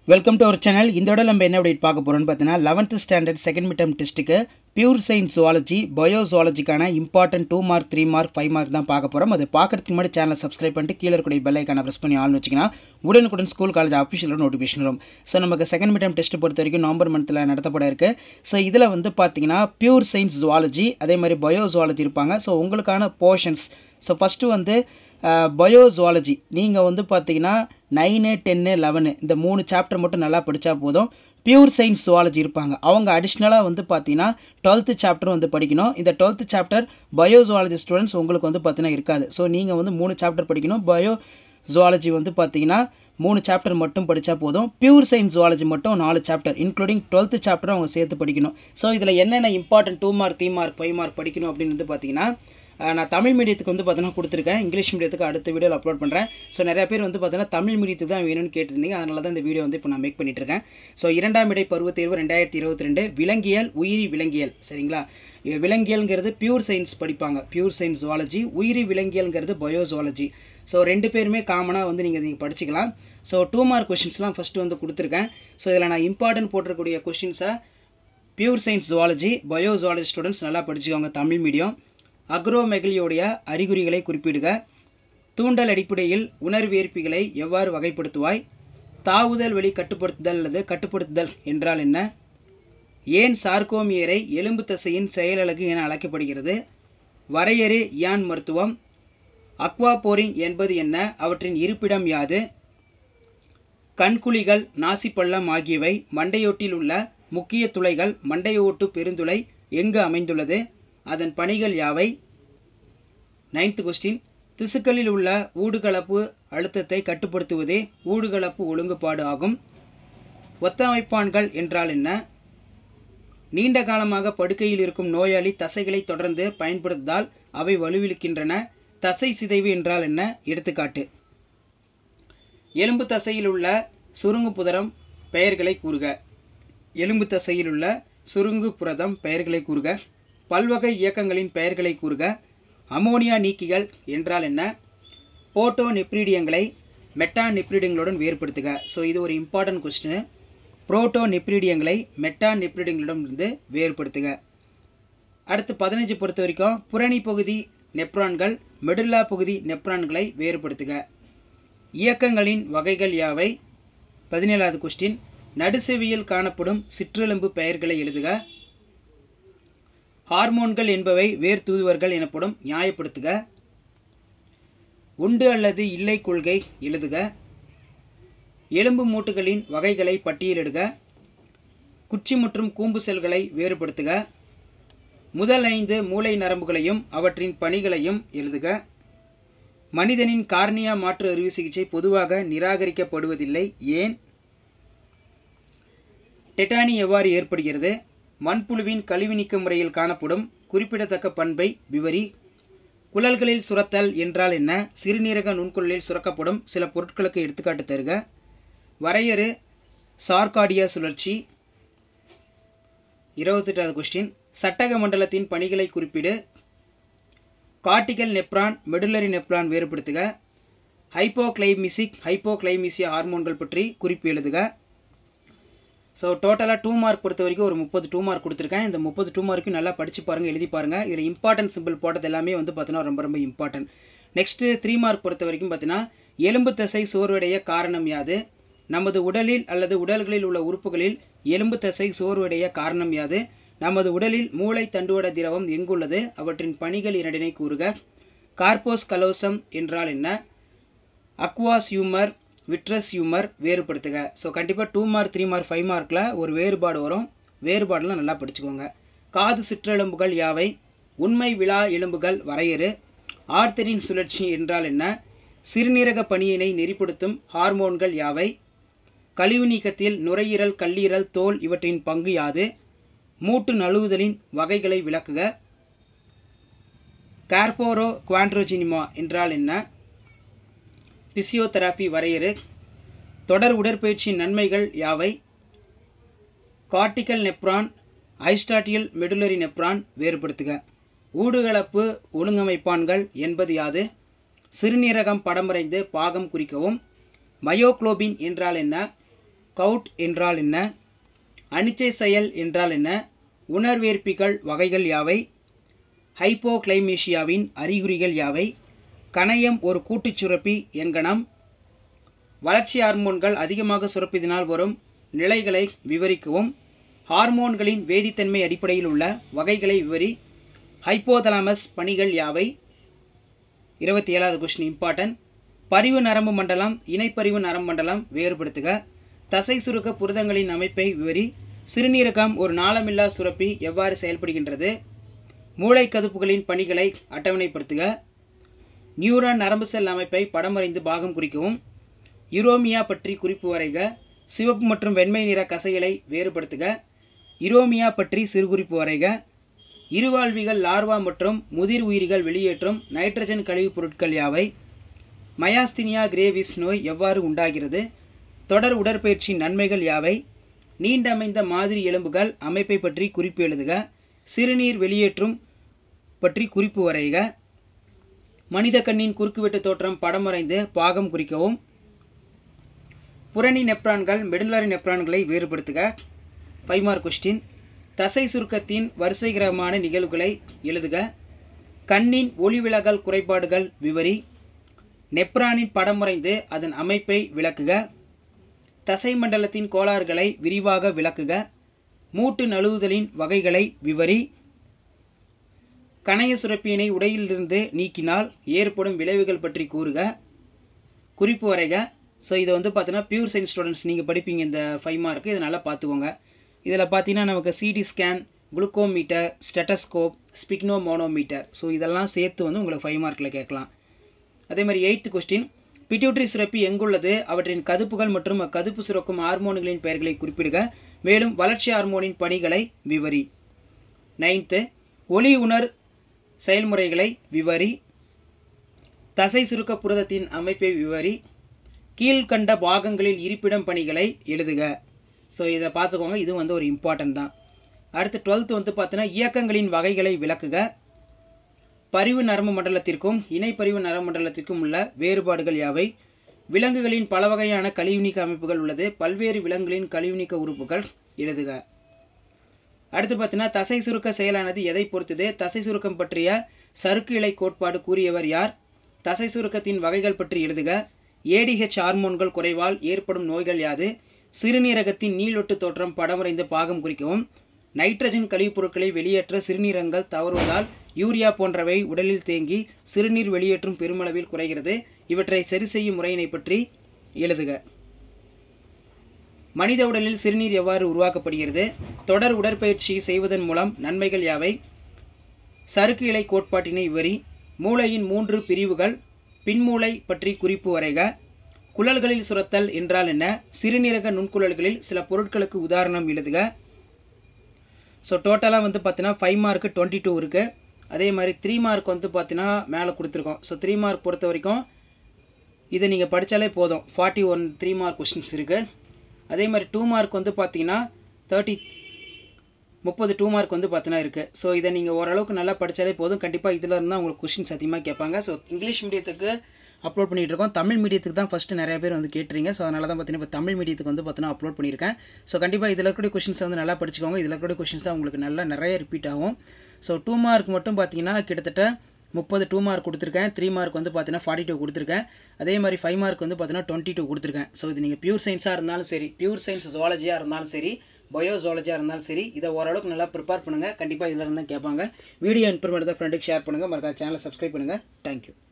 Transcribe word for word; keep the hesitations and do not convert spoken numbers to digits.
Welcome to our channel. இந்த விட நம்ம என்ன அப்டேட் பார்க்க போகிறோம்னு பார்த்தீங்கன்னா eleventh standard second mid term டெஸ்ட்டுக்கு பியூர் சயின்ஸ் ஜுவாலஜி பயோஜுவாலஜிக்கான important two mark three mark five mark தான் பார்க்க போகிறோம். அது பார்க்கறதுக்கு முன்னாடி சேனலை சப்ஸ்கிரைப் பண்ணிட்டு கீழே இருக்கக்கூடிய பெல் ஐக்கானை ப்ரெஸ் பண்ணி ஆள்னு வச்சிங்கன்னா உடனுக்குடன் ஸ்கூல் காலேஜ் அஃபிஷியலாக நோட்டிஃபிகேஷன் வரும். ஸோ நமக்கு செகண்ட் மிட் டர்ம் டெஸ்ட் பொறுத்த வரைக்கும் நவம்பர் மந்த்தில் நடத்தப்பட இருக்குது. ஸோ இதில் வந்து பார்த்தீங்கன்னா பியூர் சயின்ஸ் ஜுவாலஜி அதே மாதிரி பயோஜுவாலஜி இருப்பாங்க. ஸோ உங்களுக்கான போர்ஷன்ஸ் ஸோ ஃபஸ்ட்டு வந்து பயோஜுவாலஜி நீங்கள் வந்து பார்த்தீங்கன்னா நைனு டென்னு லெவனு இந்த மூணு சாப்டர் மட்டும் நல்லா படித்தா போதும். பியூர் சயின்ஸ் ஜுவாலஜி இருப்பாங்க, அவங்க அடிஷ்னலாக வந்து பார்த்தீங்கன்னா டுவெல்த்து சாப்டர் வந்து படிக்கணும். இந்த டுவெல்த்து சாப்டர் பயோஜுவாலஜி ஸ்டூடெண்ட்ஸ் உங்களுக்கு வந்து பார்த்தீங்கன்னா இருக்காது. ஸோ நீங்கள் வந்து மூணு சாப்டர் படிக்கணும். பயோ ஜுவாலஜி வந்து பார்த்தீங்கன்னா மூணு சாப்டர் மட்டும் படித்தா போதும். பியூர் சயின்ஸ் ஜுவாலஜி மட்டும் நாலு சாப்டர் இன்க்ளூடிங் டுவெல்த்து சாப்டர் அவங்க சேர்த்து படிக்கணும். ஸோ இதில் என்னென்ன important two mark three mark five mark படிக்கணும் அப்படின்னு வந்து பார்த்தீங்கன்னா நான் தமிழ் மீடியத்துக்கு வந்து பார்த்தீங்கன்னா கொடுத்துருக்கேன். இங்கிலீஷ் மீடியத்துக்கு அடுத்த வீடியோவில் அப்லோட் பண்ணுறேன். ஸோ நிறைய பேர் வந்து பார்த்தீங்கன்னா தமிழ் மீடியத்துக்கு தான் வேணும்னு கேட்டிருந்தீங்க. அதனால தான் இந்த வீடியோ வந்து இப்போ நான் மேக் பண்ணிட்டு இருக்கேன். ஸோ இரண்டாம் இடை பருவத் தேர்வு ரெண்டாயிரத்தி இருபத்தி ரெண்டு விலங்கியல் உயிரி விலங்கியல் சரிங்களா. விலங்கியல்ங்கிறது பியூர் சயின்ஸ் படிப்பாங்க, பியூர் சயின்ஸ் ஜுவாலஜி. உயிரி விலங்கியல்ங்கிறது பயோ ஜுவாலஜி. ஸோ ரெண்டு பேருமே காமனாக வந்து நீங்கள் நீங்கள் படிச்சுக்கலாம். ஸோ டூ மார்க் கொஷின்ஸ்லாம் ஃபஸ்ட்டு வந்து கொடுத்துருக்கேன். ஸோ இதில் நான் இம்பார்ட்டன்ட் போட்டிருக்கக்கூடிய கொஷின்ஸை pure science zoology bio zoology students நல்லா படிச்சுக்கோங்க. தமிழ் மீடியம். அக்ரோமெகலியோடைய அறிகுறிகளை குறிப்பிடுக. தூண்டல் அடிப்படையில் உணர்வேற்பிகளை எவ்வாறு வகைப்படுத்துவாய்? தாவுதல் வழி கட்டுப்படுத்துதல் அல்லது கட்டுப்படுத்துதல் என்றால் என்ன? ஏன் சார்கோமியரை எலும்பு தசையின் செயலழகு என அழைக்கப்படுகிறது? வரையறு யான் மருத்துவம். அக்வாபோரிங் என்பது என்ன? அவற்றின் இருப்பிடம் யாது? கண்குழிகள் நாசிப்பள்ளம் ஆகியவை மண்டையோட்டில் உள்ள முக்கிய துளைகள். மண்டையோட்டு பெருந்துளை எங்கு அமைந்துள்ளது? அதன் பணிகள் யாவை? Ninth question. திசுக்களில் உள்ள ஊடுகலப்பு அழுத்தத்தை கட்டுப்படுத்துவதே ஊடுகலப்பு ஒழுங்குபாடு ஆகும். ஒத்தமைப்பான்கள் என்றால் என்ன? நீண்ட காலமாக படுக்கையில் இருக்கும் நோயாளி தசைகளை தொடர்ந்து பயன்படுத்துவதால் அவை வலுவிழக்கின்றன. தசை சிதைவு என்றால் என்ன? எடுத்துக்காட்டு. எலும்பு தசையில் உள்ள சுருங்கு புரதம் பெயர்களை கூறுக. எலும்பு தசையில் உள்ள சுருங்கு புரதம் பெயர்களை கூறுக. பல்வகை இயக்கங்களின் பெயர்களை கூறுக. அமோனியா நீக்கிகள் என்றால் என்ன? போட்டோ நெப்ரீடியங்களை மெட்டா நெப்ரீடியங்களுடன் வேறுபடுத்துக. ஸோ இது ஒரு இம்பார்ட்டன்ட் கொஸ்டின். புரோட்டோ நெப்ரீடியங்களை மெட்டா நெப்ரீடியங்களிடம் இருந்து வேறுபடுத்துக. அடுத்து பதினஞ்சு பொறுத்த வரைக்கும் புரணி பகுதி நெப்ரான்கள் மெடுல்லா பகுதி நெப்ரான்களை வேறுபடுத்துக. இயக்கங்களின் வகைகள் யாவை? பதினேழாவது கொஸ்டின். நடுசெவியில் காணப்படும் சிற்றெலும்பு பெயர்களை எழுதுக. ஹார்மோன்கள் என்பவை வேர் தூதுவர்கள் எனப்படும். நியாயப்படுத்துக. உண்டு அல்லது இல்லை கொள்கை எழுதுக. எலும்பு மூட்டுகளின் வகைகளை பட்டியலிடுக. குச்சி மற்றும் கூம்பு செல்களை வேறுபடுத்துக. முதல் ஐந்து மூளை நரம்புகளையும் அவற்றின் பணிகளையும் எழுதுக. மனிதனின் கார்னியா மாற்று அறுவை சிகிச்சை பொதுவாக நிராகரிக்கப்படுவதில்லை, ஏன்? டெட்டானி எவ்வாறு ஏற்படுகிறது? மண்புழுவின் கழிவு நீக்க முறையில் காணப்படும் குறிப்பிடத்தக்க பண்பை விவரி. குழல்களில் சுரத்தல் என்றால் என்ன? சிறுநீரக நுண்குழலில் சுரக்கப்படும் சில பொருட்களுக்கு எடுத்துக்காட்டு தருக. வரையறு சார்காடியா சுழற்சி. இருபத்தெட்டாவது கொஸ்டின். சட்டக மண்டலத்தின் பணிகளை குறிப்பிடு. கார்டிகல் நெப்ரான் மெடுல்லரி நெப்ரான் வேறுபடுத்துக. ஹைப்போக்ளைமிசிக் ஹைப்போக்ளைமிசியா ஹார்மோன்கள் பற்றி குறிப்பு எழுதுக. ஸோ டோட்டலாக டூ மார்க் பொறுத்த வரைக்கும் ஒரு முப்பது டூ மார்க் கொடுத்துருக்கேன். இந்த முப்பது டூ மார்க்கும் நல்லா படித்து பாருங்கள், எழுதி பாருங்கள். இதில் இம்பார்ட்டன்ட் சிம்பிள் போட்டது எல்லாமே வந்து பார்த்தீங்கன்னா ரொம்ப ரொம்ப இம்பார்ட்டன்ட். நெக்ஸ்ட்டு த்ரீ மார்க் பொறுத்த வரைக்கும் பார்த்தீங்கன்னா எலும்பு தசை சோர்வடைய காரணம் யாது? நமது உடலில் அல்லது உடல்களில் உள்ள உறுப்புகளில் எலும்பு தசை சோர்வடைய காரணம் யாது? நமது உடலில் மூளை தண்டுவட திரவம் எங்குள்ளது? அவற்றின் பணிகள் இரண்டினை கூறுக. கார்போஸ் கலோசம் என்றால் என்ன? அக்வாஸ் ஹியூமர் விட்ரஸ் ஹியூமர் வேறுபடுத்துக. ஸோ கண்டிப்பாக two mark three mark five மார்க்கில் ஒரு வேறுபாடு வரும். வேறுபாடெலாம் நல்லா படிச்சுக்கோங்க. காது சிற்றெலும்புகள் யாவை? உண்மை விழா எலும்புகள் வரையறு. ஆர்த்தரின் சுழற்சி என்றால் என்ன? சிறுநீரக பணியினை நெறிப்படுத்தும் ஹார்மோன்கள் யாவை? கழிவு நீக்கத்தில் நுரையீரல் கல்லீரல் தோல் இவற்றின் பங்கு யாது? மூட்டு நழுவுதலின் வகைகளை விளக்குக. கார்போரோ குவாண்ட்ரோஜினிமா என்றால் என்ன? பிசியோதெரபி வரையறு. தொடர் உடற்பயிற்சியின் நன்மைகள் யாவை? கார்டிகல் நெப்ரான் ஐஸ்டாட்டியல் மெடுல்லரி நெப்ரான் வேறுபடுத்துக. ஊடுகலப்பு ஒழுங்கமைப்பான்கள் என்பது யாது? சிறுநீரகம் படம் வரைந்து பாகம் குறிக்கவும். மயோக்ளோபின் என்றால் என்ன? கவுட் என்றால் என்ன? அனிச்சை செயல் என்றால் என்ன? உணர்வேற்பிகள் வகைகள் யாவை? ஹைப்போகிளைமீசியாவின் அறிகுறிகள் யாவை? கணையம் ஒரு கூட்டுச் சுரப்பி என்கணம். வளர்ச்சி ஹார்மோன்கள் அதிகமாக சுரப்பதினால் வரும் நிலைகளை விவரிக்கவும். ஹார்மோன்களின் வேதித்தன்மை அடிப்படையில் உள்ள வகைகளை விவரி. ஹைப்போதலாமஸ் பணிகள் யாவை? இருபத்தி ஏழாவது கொஸ்டின் இம்பார்ட்டன்ட். பரிவு நரம்பு மண்டலம் இணைப்பரிவு நரம்பு மண்டலம் வேறுபடுத்துக. தசை சுருக்க புரதங்களின் அமைப்பை விவரி. சிறுநீரகம் ஒரு நாளமில்லா சுரப்பி எவ்வாறு செயல்படுகின்றது? மூளை கதுப்புகளின் பணிகளை அட்டவணைப்படுத்துக. நியூரான் நரம்பு செல் அமைப்பை படம் வரைந்து பாகம் குறிக்கவும். யுரோமியா பற்றி குறிப்பு வரைக. சிவப்பு மற்றும் வெண்மை நிற கசைகளை வேறுபடுத்துக. யுரோமியா பற்றி சிறுகுறிப்பு வரைக. இருவாழ்விகள் லார்வா மற்றும் முதிர் உயிரிகள் வெளியேற்றும் நைட்ரஜன் கழிவுப் பொருட்கள் யாவை? மயாஸ்தீனியா கிரேவிஸ் நோய் எவ்வாறு உண்டாகிறது? தொடர் உடற்பயிற்சி நன்மைகள் யாவை? நீண்டமைந்த மாதிரி எலும்புகள் அமைப்பை பற்றி குறிப்பு எழுதுக. சிறுநீர் வெளியேற்றும் பற்றி குறிப்பு வரைக. மனித கண்ணின் குறுக்குவெட்டு தோற்றம் படம் வரைந்து பாகம் குறிக்கவும். புரணி நெப்ரான்கள் மெடுலரி நெப்ரான்களை வேறுபடுத்துக. Five mark question. தசை சுருக்கத்தின் வரிசைகரமான நிகழ்வுகளை எழுதுக. கண்ணின் ஒளிவிலகல் குறைபாடுகள் விவரி. நெப்ரானின் படம் வரைந்து அதன் அமைப்பை விளக்குக. தசை மண்டலத்தின் கோளாறுகளை விரிவாக விளக்குக. மூட்டு நழுவுதலின் வகைகளை விவரி. கணைய சுரப்பியினை உடையிலிருந்து நீக்கினால் ஏற்படும் விளைவுகள் பற்றி கூறுக. குறிப்பு வரைக. ஸோ இதை வந்து பார்த்தீங்கன்னா பியூர் சயின்ஸ் ஸ்டூடெண்ட்ஸ் நீங்கள் படிப்பீங்க இந்த ஃபைவ் மார்க்கு, இதை நல்லா பார்த்துக்கோங்க. இதில் பார்த்தீங்கன்னா நமக்கு CT scan, glucometer, stethoscope, sphygmomanometer, so இதெல்லாம் சேர்த்து வந்து உங்களுக்கு ஃபைவ் மார்க்கில் கேட்கலாம். அதே மாதிரி எயித்து கொஸ்டின். பிட்யூட்டரி சுரப்பி எங்குள்ளது? அவற்றின் கதுப்புகள் மற்றும் அக்கதுப்பு சுரக்கும் ஹார்மோன்களின் பெயர்களை குறிப்பிடுக. மேலும் வளர்ச்சி ஹார்மோனின் பணிகளை விவரி. நைன்த்து. ஒளி உணர் செயல்முறைகளை விவரி. தசை சுருக்க புரதத்தின் அமைப்பை விவரி. கீழ்கண்ட பாகங்களில் இருப்பிடம் பணிகளை எழுதுக. ஸோ இதை பார்த்துக்கோங்க, இது வந்து ஒரு இம்பார்ட்டன்ட் தான். அடுத்து டுவெல்த்து வந்து பார்த்தீங்கன்னா இயக்கங்களின் வகைகளை விளக்குக. பரிவு நரம்பு மண்டலத்திற்கும் இணைப்பரிவு நரம்பு மண்டலத்திற்கும் உள்ள வேறுபாடுகள் யாவை? விலங்குகளின் பல வகையான கழிவுநீக்க அமைப்புகள் உள்ளது. பல்வேறு விலங்குகளின் கழிவுநீக்க உறுப்புகள் எழுதுக. அடுத்து பார்த்தீங்கன்னா தசை சுருக்க செயலானது எதை பொறுத்தது? தசை சுருக்கம் பற்றிய சறுக்கு இலை கோட்பாடு கூறியவர் யார்? தசை சுருக்கத்தின் வகைகள் பற்றி எழுதுக. ஏடிஹெச் ஹார்மோன்கள் குறைவால் ஏற்படும் நோய்கள் யாது? சிறுநீரகத்தின் நீளொட்டு தோற்றம் படம் வரைந்து பாகம் குறிக்கவும். நைட்ரஜன் கழிவுப் பொருட்களை வெளியேற்ற சிறுநீரகங்கள் தவறுவதால் யூரியா போன்றவை உடலில் தேங்கி சிறுநீர் வெளியேற்றும் பெருமளவில் குறைகிறது. இவற்றை சரி செய்யும் முறையினை பற்றி எழுதுக. மனித உடலில் சிறுநீர் எவ்வாறு உருவாக்கப்படுகிறது? தொடர் உடற்பயிற்சி செய்வதன் மூலம் நன்மைகள் யாவை? சறுக்கு இலை கோட்பாட்டினை விவரி. மூளையின் மூன்று பிரிவுகள் பின்மூளை பற்றி குறிப்பு வரைக. குழல்களில் சுரத்தல் என்றால் என்ன? சிறுநீரக நுண்குழல்களில் சில பொருட்களுக்கு உதாரணம் எழுதுக. ஸோ டோட்டலாக வந்து பார்த்தீங்கன்னா ஃபைவ் மார்க்கு டுவெண்ட்டி டூ இருக்குது. அதே மாதிரி த்ரீ மார்க் வந்து பார்த்தீங்கன்னா மேலே கொடுத்துருக்கோம். ஸோ த்ரீ மார்க் பொறுத்த வரைக்கும் இதை நீங்கள் படித்தாலே போதும். Forty one three mark questions இருக்குது. அதே மாதிரி டூ மார்க் வந்து பார்த்தீங்கன்னா தேர்ட்டி முப்பது டூ மார்க் வந்து பார்த்தீங்கன்னா இருக்குது. ஸோ இதை நீங்கள் ஓரளவுக்கு நல்லா படித்தாலே போதும். கண்டிப்பாக இதில் இருந்தால் உங்களுக்கு கொஸ்டின்ஸ் அதிகமாக கேட்பாங்க. ஸோ இங்கிலீஷ் மீடியத்துக்கு அப்லோட் பண்ணிகிட்டு இருக்கோம். தமிழ் மீடியத்துக்கு தான் ஃபஸ்ட்டு நிறைய பேர் வந்து கேட்டுறீங்க. ஸோ அதனால தான் பார்த்தீங்கன்னா இப்போ தமிழ் மீடியத்துக்கு வந்து பார்த்தீங்கன்னா அப்லோட் பண்ணியிருக்கேன். ஸோ கண்டிப்பாக இதில் இருக்கக்கூடிய கொஸ்டின்ஸ் வந்து நல்லா படிச்சுக்கோங்க. இதில் இருக்கக்கூடிய கொஸ்டின்ஸ் தான் உங்களுக்கு நல்லா நிறைய ரிப்பீட் ஆகும். ஸோ டூ மார்க் மட்டும் பார்த்தீங்கன்னா கிட்டத்தட்ட முப்பது டூ மார்க் கொடுத்துருக்கேன். த்ரீ மார்க் வந்து பார்த்தீங்கன்னா ஃபார்ட்டி டூ கொடுத்துருக்கேன். அதே மாதிரி ஃபைவ் மார்க் வந்து பார்த்தீங்கன்னா டுவெண்ட்டி டூ கொடுத்துருக்கேன். ஸோ இது நீங்கள் பியூர் சயின்ஸாக இருந்தாலும் சரி, பியூர் சயின்ஸ் ஜுவாலஜியாக இருந்தாலும் சரி, பயோ ஜுவாலஜியாக இருந்தாலும் சரி, இதை ஓரளவுக்கு நல்லா ப்ரிப்பேர் பண்ணுங்கள். கண்டிப்பாக இதில் இருந்தால் கேட்பாங்க. வீடியோ இன்ஃபர்மேட்டிவ் தான் ஃப்ரெண்டுக்கு ஷேர் பண்ணுங்கள். மறக்காம சேனலை சப்ஸ்கிரைப் பண்ணுங்கள். தேங்க்யூ.